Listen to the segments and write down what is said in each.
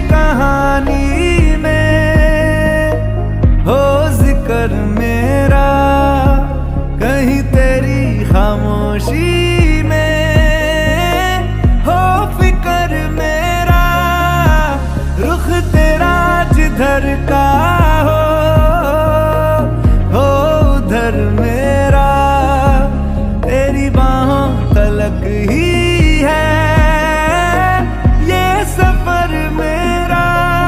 कहानी में हो जिक्र मेरा, कहीं तेरी खामोशी में हो फिक्र मेरा। रुख तेरा जिधर का हो उधर मेरा, तेरी बाहों तलक ही है ये सफर मेरा।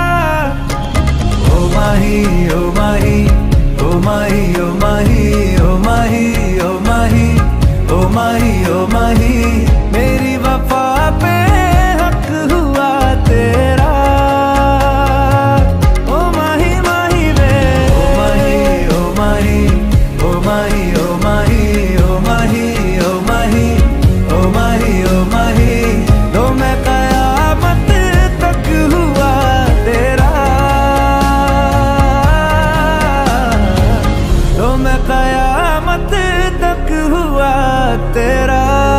ओ माही ओ माही ओ माही ओ माही ओ माही ओ माही ओ माही ओ माही, मेरी वफा पे हक हुआ तेरा। ओ माही माही वे ओ माही ओ माही ओ माही ओ माही ओ माही ओ माही ओ माही ओ माही, तो मैं कयामत तक हुआ तेरा, तो मैं कयामत तक हुआ तेरा।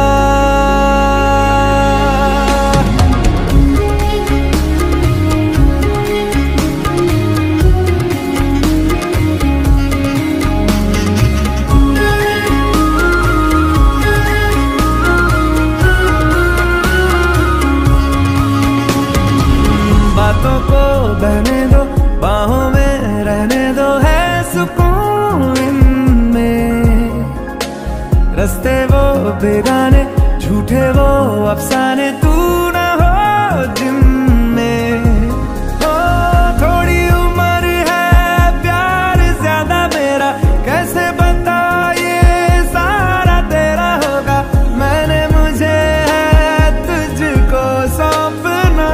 बातों को बहने दो, बाहों में रहने दो, है सुकून इनमें। रस्ते वो बेगाने, झूठे वो अफसाने, तू न हो जिनमें। ओ थोड़ी उम्र है, प्यार ज्यादा मेरा, कैसे बता ये सारा तेरा होगा। मैंने मुझे है तुझको सौंपना,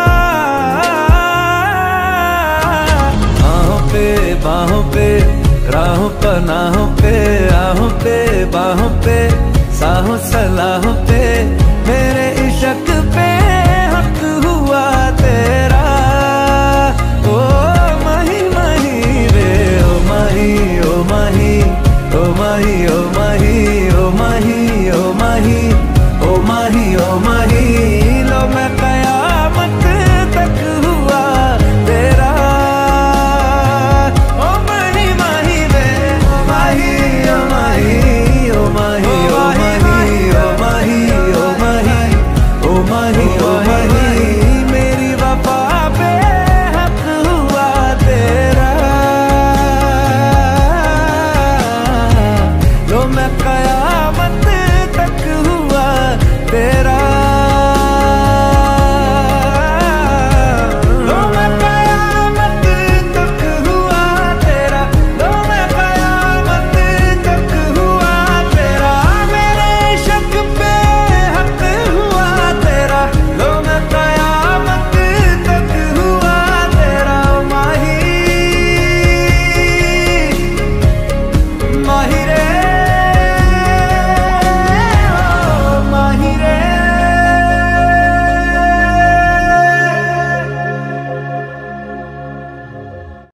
बाहों पे राहों पनाहों पे, आहों पे बाहों पे, साहों सलाहों पे।